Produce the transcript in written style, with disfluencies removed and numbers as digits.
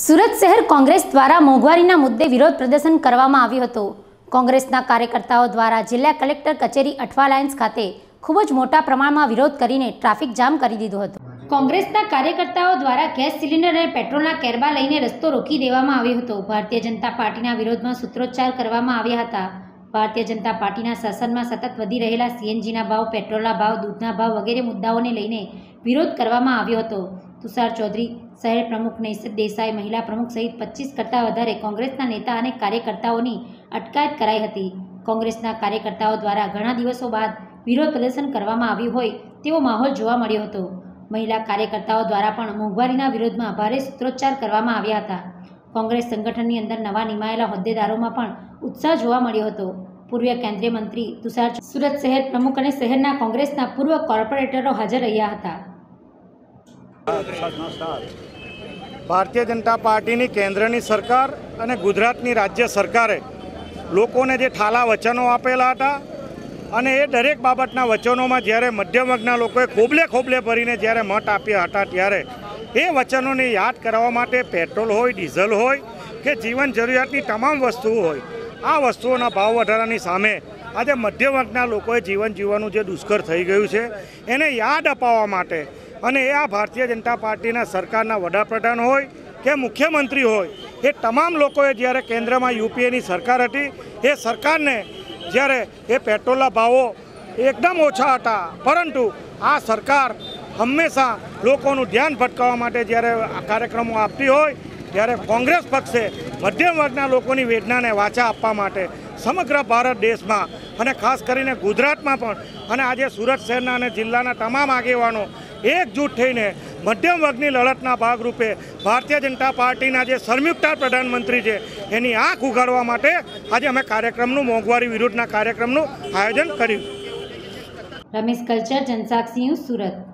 સુરત શહેર કોંગ્રેસ દ્વારા મોંઘવારીના મુદ્દે વિરોધ પ્રદર્શન કરવામાં આવ્યું હતું। કોંગ્રેસના કાર્યકર્તાઓ દ્વારા જિલ્લા કલેક્ટર કચેરી અઠવા લાઇન્સ ખાતે ખૂબ જ મોટા પ્રમાણમાં વિરોધ કરીને ટ્રાફિક જામ કરી દીધો હતો। કોંગ્રેસના કાર્યકર્તાઓ દ્વારા ગેસ સિલિન્ડર અને પેટ્રોલના કેરબા લઈને રસ્તો રોકી દેવામાં આવ્યો હતો। ભારતીય જનતા પાર્ટીના વિરોધમાં સૂત્રોચ્ચાર કરવામાં આવ્યા હતા। ભારતીય જનતા પાર્ટીના શાસનમાં સતત વધી રહેલા સીએનજીના ભાવ, પેટ્રોલના ભાવ, દૂધના ભાવ વગેરે મુદ્દાઓને લઈને વિરોધ કરવામાં આવ્યો હતો। તુષાર ચૌધરી, શહેર પ્રમુખ નૈસદ દેસાઈ, મહિલા પ્રમુખ સહિત 25 કરતાં વધારે કોંગ્રેસના નેતા અને કાર્યકર્તાઓની અટકાયત કરાઈ હતી। કોંગ્રેસના કાર્યકર્તાઓ દ્વારા ઘણા દિવસો બાદ વિરોધ પ્રદર્શન કરવામાં આવ્યું હોય તેવો માહોલ જોવા મળ્યો હતો। મહિલા કાર્યકર્તાઓ દ્વારા પણ મોંઘવારીના વિરોધમાં ભારે સૂત્રોચ્ચાર કરવામાં આવ્યા હતા। કોંગ્રેસ સંગઠનની અંદર નવા નિમાયેલા હોદ્દેદારોમાં પણ ઉત્સાહ જોવા મળ્યો હતો। પૂર્વ કેન્દ્રીય મંત્રી તુષાર, સુરત શહેર પ્રમુખ અને શહેરના કોંગ્રેસના પૂર્વ કોર્પોરેટરો હાજર રહ્યા હતા। ભારતીય જનતા પાર્ટીની કેન્દ્રની સરકાર અને ગુજરાતની રાજ્ય સરકારે લોકોને જે ઠાલા વચનો આપેલા હતા અને એ દરેક બાબતના વચનોમાં જ્યારે મધ્યમ વર્ગના લોકોએ ખોબલે ભરીને જ્યારે મત આપ્યા હતા ત્યારે એ વચનોને યાદ કરાવવા માટે પેટ્રોલ હોય, ડીઝલ હોય કે જીવન જરૂરિયાતની તમામ વસ્તુઓ હોય, આ વસ્તુઓના ભાવ વધારાની સામે આજે મધ્યમ વર્ગના લોકોએ જીવન જીવવાનું જે દુષ્કર થઈ ગયું છે એને યાદ અપાવવા માટે અને એ આ ભારતીય જનતા પાર્ટીના સરકારના વડાપ્રધાન હોય કે મુખ્યમંત્રી હોય, એ તમામ લોકોએ જ્યારે કેન્દ્રમાં યુપીએની સરકાર હતી એ સરકારને જ્યારે એ પેટ્રોલના ભાવો એકદમ ઓછા હતા, પરંતુ આ સરકાર હંમેશા લોકોનું ધ્યાન ભટકાવવા માટે જ્યારે આ કાર્યક્રમો આપતી હોય ત્યારે કોંગ્રેસ પક્ષે મધ્યમ વર્ગના લોકોની વેદનાને વાચા આપવા માટે સમગ્ર ભારત દેશમાં અને ખાસ કરીને ગુજરાતમાં પણ અને આજે સુરત શહેરના અને જિલ્લાના તમામ આગેવાનો એકજૂટ થઈને મધ્યમ વર્ગની લડતના ભાગરૂપે ભારતીય જનતા પાર્ટીના જે સંયુક્ત પ્રધાનમંત્રી છે એની આંખ ઉઘાડવા માટે આજે અમે કાર્યક્રમનું, મોંઘવારી વિરુદ્ધના કાર્યક્રમનું આયોજન કર્યું। રમેશ કલ્ચર, જનસાક્ષી ન્યૂઝ, સુરત।